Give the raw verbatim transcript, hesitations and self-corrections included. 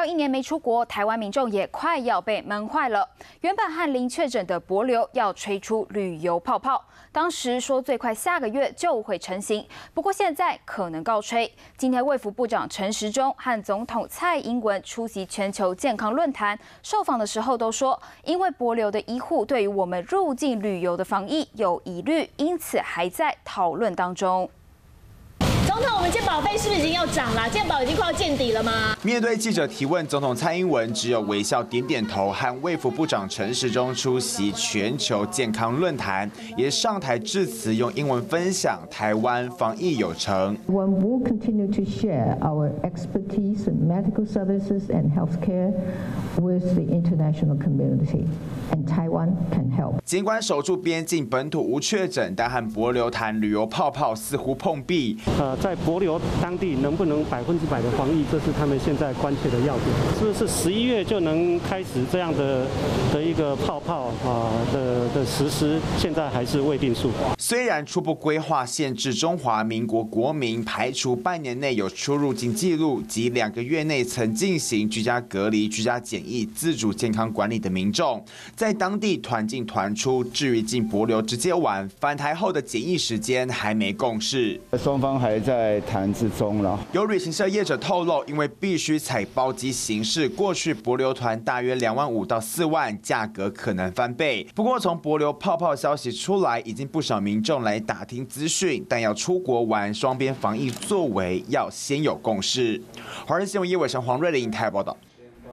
到一年没出国，台湾民众也快要被闷坏了。原本和零确诊的帛琉要吹出旅游泡泡，当时说最快下个月就会成型，不过现在可能告吹。今天卫福部长陈时中和总统蔡英文出席全球健康论坛，受访的时候都说，因为帛琉的医护对于我们入境旅游的防疫有疑虑，因此还在讨论当中。 总统，我们健保费是不是已经要涨了？健保已经快要见底了吗？ 面对记者提问，总统蔡英文只有微笑点点头，和卫福部长陈时中出席全球健康论坛，也上台致辞，用英文分享台湾防疫有成。 We will continue to share our expertise in medical services and healthcare with the international community, and Taiwan can help. 尽管守住边境，本土无确诊，但和帛琉谈旅游泡泡似乎碰壁。 呃，在帛琉当地能不能百分之百的防疫，这是他们现在关切的要点。是不是十一月就能开始这样的的一个泡泡啊的的实施？现在还是未定数。 虽然初步规划限制中华民国国民排除半年内有出入境记录及两个月内曾进行居家隔离、居家检疫、自主健康管理的民众，在当地团进团出。至于进帛琉直接玩，返台后的检疫时间还没共识。 双方还在谈之中了。 有旅行社业者透露，因为必须采包机形式，过去帛琉团大约两万五到四万，价格可能翻倍。不过从帛琉泡泡消息出来，已经不少民众来打听资讯，但要出国玩，双边防疫作为要先有共识。华人新闻叶伟成、黄瑞玲台报道。